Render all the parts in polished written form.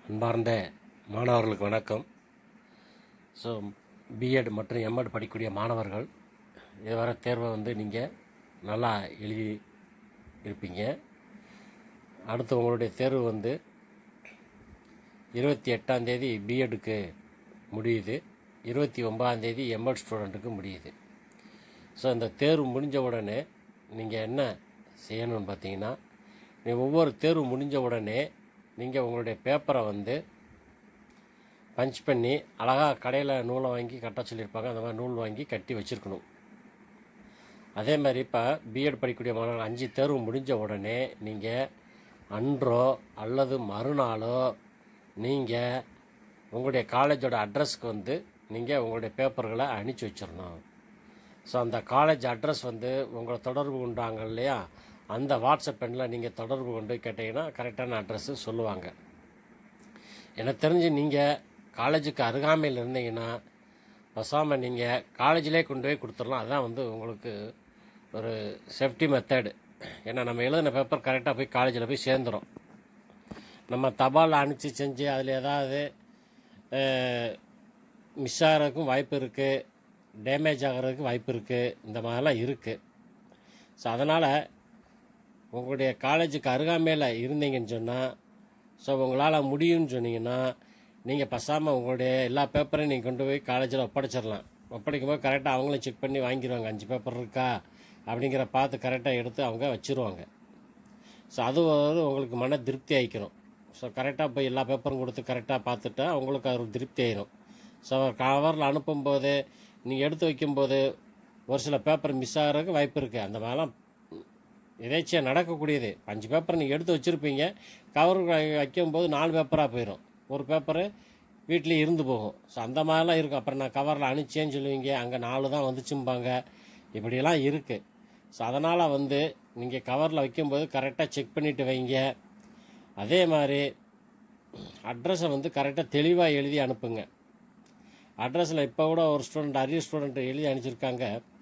அன்பார்ந்த மாணவர்களுக்கு வணக்கம். ஸோ பிஎட் மற்றும் எம்எட் படிக்கக்கூடிய மாணவர்கள் இதுவரை தேர்வை நீங்கள் நல்லா எழுதி இருப்பீங்க. அடுத்து உங்களுடைய தேர்வு 28ஆம் தேதி பிஎட்டுக்கு முடியுது, 29ஆம் தேதி எம்எட் ஸ்டூடெண்ட்டுக்கு முடியுது. ஸோ இந்த தேர்வு முடிஞ்ச உடனே நீங்கள் என்ன செய்யணும்னு பார்த்தீங்கன்னா, ஒவ்வொரு தேர்வு முடிஞ்ச உடனே நீங்கள் உங்களுடைய பேப்பரை பஞ்ச் பண்ணி அழகாக கடையில் நூலை வாங்கி கட்ட சொல்லியிருப்பாங்க, அந்த மாதிரி நூல் வாங்கி கட்டி வச்சுருக்கணும். அதே மாதிரி இப்போ பிஎட் படிக்கக்கூடிய மாணவர்கள் 5 தேர்வு முடிஞ்ச உடனே நீங்கள் அன்றோ அல்லது மறுநாளோ நீங்கள் உங்களுடைய காலேஜோட அட்ரஸ்க்கு நீங்கள் உங்களுடைய பேப்பர்களை அனுப்பிச்சி வச்சிடணும். ஸோ அந்த காலேஜ் அட்ரஸ் உங்களை தொடர்பு கொண்டாங்க இல்லையா, அந்த வாட்ஸ்அப் எண்ணில் நீங்கள் தொடர்பு கொண்டு கேட்டிங்கன்னா கரெக்டான அட்ரஸ்ஸு சொல்லுவாங்க. எனக்கு தெரிஞ்சு நீங்கள் காலேஜுக்கு அருகாமையில் இருந்தீங்கன்னா பேசாமல் நீங்கள் காலேஜிலே கொண்டு போய் கொடுத்துடலாம். அதுதான் உங்களுக்கு ஒரு சேஃப்டி மெத்தடு. ஏன்னா நம்ம எழுதின பேப்பர் கரெக்டாக போய் காலேஜில் போய் சேர்ந்துடும். நம்ம தபால் அனுப்பிச்சி செஞ்சு அதில் ஏதாவது மிஸ் ஆகிறதுக்கும் வாய்ப்பு இருக்குது, டேமேஜ் ஆகிறதுக்கு வாய்ப்பு இருக்குது, இந்த மாதிரிலாம் இருக்குது. ஸோ அதனால் உங்களுடைய காலேஜுக்கு அருகாமையில் இருந்தீங்கன்னு சொன்னால், ஸோ உங்களால் முடியும்னு சொன்னீங்கன்னா நீங்கள் பேசாமல் உங்களுடைய எல்லா பேப்பரையும் நீங்கள் கொண்டு போய் காலேஜில் ஒப்படைச்சிடலாம். ஒப்படைக்கும்போது கரெக்டாக அவங்களும் செக் பண்ணி வாங்கிடுவாங்க. 5 பேப்பர் இருக்கா அப்படிங்கிற பார்த்து கரெக்டாக எடுத்து அவங்க வச்சுருவாங்க. ஸோ அது உங்களுக்கு மன திருப்தி ஆகிக்கணும். ஸோ கரெக்டாக போய் எல்லா பேப்பரும் கொடுத்து கரெக்டாக பார்த்துட்டா அவங்களுக்கு அது திருப்தி ஆகிடும். ஸோ கவரில் அனுப்பும்போது நீங்கள் எடுத்து வைக்கும்போது ஒரு சில பேப்பர் மிஸ் ஆகிறதுக்கு வாய்ப்பு இருக்குது. அந்த மாதிரிலாம் எதேச்சியாக நடக்கக்கூடியது. 5 பேப்பர் நீங்கள் எடுத்து வச்சுருப்பீங்க, கவர் வைக்கும்போது 4 பேப்பராக போயிடும், ஒரு பேப்பரு வீட்டிலே இருந்து போகும். ஸோ அந்த மாதிரிலாம் இருக்கும். அப்புறம் நான் கவரில் அனுப்பிச்சேன்னு சொல்லுவீங்க, அங்கே 4 தான் வந்துச்சும்பாங்க, இப்படியெல்லாம் இருக்குது. ஸோ அதனால் நீங்கள் கவரில் வைக்கும்போது கரெக்டாக செக் பண்ணிவிட்டு வைங்க. அதே மாதிரி அட்ரஸை கரெக்டாக தெளிவாக எழுதி அனுப்புங்க. அட்ரஸில் இப்போ கூட ஒரு ஸ்டூடெண்ட் அரியர் ஸ்டூடெண்ட் எழுதி அனுப்பிச்சிருக்காங்க.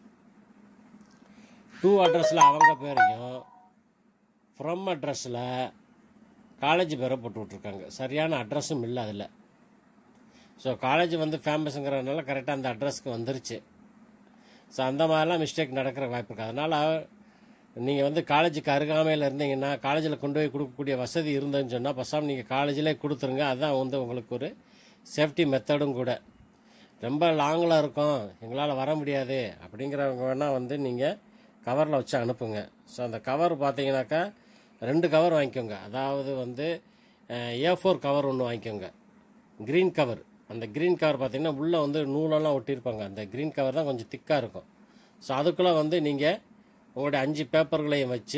2 அட்ரஸில் அவங்க பேரையும் ஃப்ரம் அட்ரஸில் காலேஜ் பேரை போட்டு விட்ருக்காங்க. சரியான அட்ரஸும் இல்லை அதில். ஸோ காலேஜ் ஃபேமஸுங்கிறதுனால கரெக்டாக அந்த அட்ரஸ்க்கு வந்துருச்சு. ஸோ அந்த மாதிரிலாம் மிஸ்டேக் நடக்கிற வாய்ப்பு இருக்குது. அதனால் நீங்கள் காலேஜுக்கு அருகாமையில் இருந்தீங்கன்னா, காலேஜில் கொண்டு போய் கொடுக்கக்கூடிய வசதி இருந்ததுன்னு சொன்னால் பசாமல் நீங்கள் காலேஜிலே கொடுத்துருங்க. அதுதான் உங்களுக்கு ஒரு சேஃப்டி மெத்தடும் கூட. ரொம்ப லாங்கில் இருக்கும், எங்களால் வர முடியாது அப்படிங்கிறவங்க வேணால் நீங்கள் கவரில் வச்சு அனுப்புங்க. ஸோ அந்த கவர் பார்த்தீங்கன்னாக்கா 2 கவர் வாங்கிக்கோங்க. அதாவது A4 கவர் ஒன்று வாங்கிக்கோங்க, க்ரீன் கவர். அந்த க்ரீன் கவர் பார்த்தீங்கன்னா உள்ளே நூலெல்லாம் ஒட்டியிருப்பாங்க. அந்த க்ரீன் கவர் தான் கொஞ்சம் திக்காக இருக்கும். ஸோ அதுக்குள்ளே நீங்கள் உங்களுடைய 5 பேப்பர்களையும் வச்சு,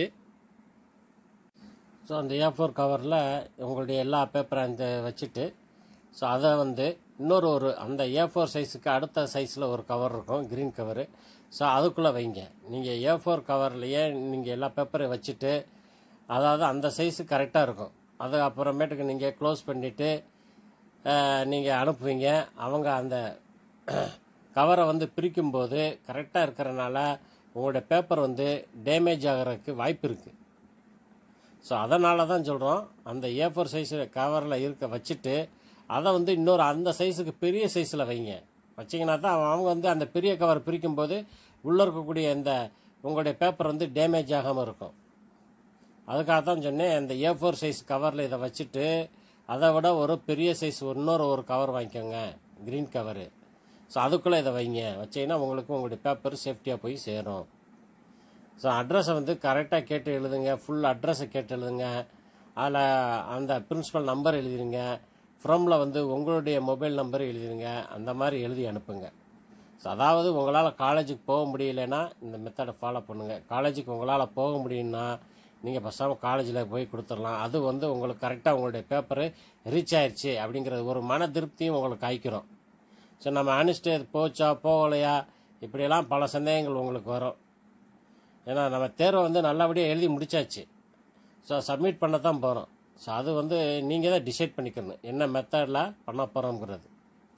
ஸோ அந்த A4 கவரில் உங்களுடைய எல்லா பேப்பரை வச்சுட்டு, ஸோ அதை இன்னொரு அந்த A4 சைஸுக்கு அடுத்த சைஸில் ஒரு கவர் இருக்கும், க்ரீன் கவரு. ஸோ அதுக்குள்ளே வைங்க. நீங்கள் A4 கவர்லையே நீங்கள் எல்லா பேப்பரையும் வச்சுட்டு, அதாவது அந்த சைஸு கரெக்டாக இருக்கும். அது அப்புறமேட்டுக்கு நீங்கள் க்ளோஸ் பண்ணிவிட்டு நீங்கள் அனுப்புவீங்க. அவங்க அந்த கவரை பிரிக்கும்போது கரெக்டாக இருக்கிறனால உங்களுடைய பேப்பர் டேமேஜ் ஆகிறதுக்கு வாய்ப்பு இருக்குது. ஸோ அதனால தான் சொல்கிறோம், அந்த A4 சைஸு கவரில் வச்சுட்டு அதை இன்னொரு அந்த சைஸுக்கு பெரிய சைஸில் வைங்க. வச்சிங்கன்னா தான் அவங்க அந்த பெரிய கவர் பிரிக்கும்போது உள்ளே இருக்கக்கூடிய இந்த உங்களுடைய பேப்பர் டேமேஜ் ஆகாமல் இருக்கும். அதுக்காக தான் சொன்னேன், அந்த A4 சைஸ் கவரில் இதை வச்சுட்டு அதை விட ஒரு பெரிய சைஸ் ஒரு கவர் வாங்கிக்கோங்க, க்ரீன் கவரு. ஸோ அதுக்குள்ளே இதை வைங்க. வச்சிங்கன்னா உங்களுக்கு உங்களுடைய பேப்பர் சேஃப்டியாக போய் சேரும். ஸோ அட்ரஸை கரெக்டாக கேட்டு எழுதுங்க, ஃபுல் அட்ரஸை கேட்டு எழுதுங்க. அதில் அந்த பிரின்சிபல் நம்பர் எழுதிடுங்க, ஃப்ரமில் உங்களுடைய மொபைல் நம்பர் எழுதிடுங்க. அந்த மாதிரி எழுதி அனுப்புங்க. ஸோ அதாவது உங்களால் காலேஜுக்கு போக முடியலைன்னா இந்த மெத்தடை ஃபாலோ பண்ணுங்கள். காலேஜுக்கு உங்களால் போக முடியும்னா நீங்கள் பேசாமல் காலேஜில் போய் கொடுத்துடலாம். அது உங்களுக்கு கரெக்டாக உங்களுடைய பேப்பரு ரீச் ஆயிடுச்சு அப்படிங்கிறது ஒரு மன திருப்தியும் உங்களுக்கு ஆயிக்கிறோம். ஸோ நம்ம அனுப்பிச்சிட்டு அது போச்சா போகலையா இப்படியெல்லாம் பல சந்தேகங்கள் உங்களுக்கு வரும். ஏன்னா நம்ம தேர்வை நல்லபடியாக எழுதி முடிச்சாச்சு. ஸோ சப்மிட் பண்ண தான் போகிறோம். ஸோ அது நீங்கள் தான் டிசைட் பண்ணிக்கணும் என்ன மெத்தடில் பண்ண போகிறோங்கிறது.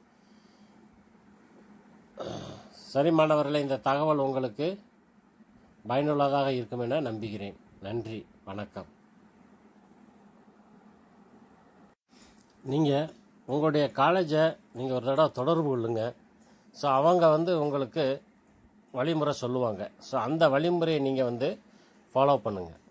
சரி மாணவர்களே, இந்த தகவல் உங்களுக்கு பயனுள்ளதாக இருக்கும் என நம்புகிறேன். நன்றி, வணக்கம். நீங்கள் உங்களுடைய காலேஜை நீங்கள் ஒரு தடவை தொடர்பு கொள்ளுங்க. ஸோ அவங்க உங்களுக்கு வழிமுறை சொல்லுவாங்க. ஸோ அந்த வழிமுறையை நீங்கள் ஃபாலோ பண்ணுங்கள்.